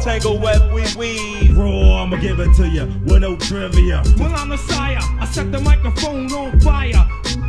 Tangle web we weave. Raw, I'ma give it to you with no trivia. Well, I'm the sire. I set the microphone on fire.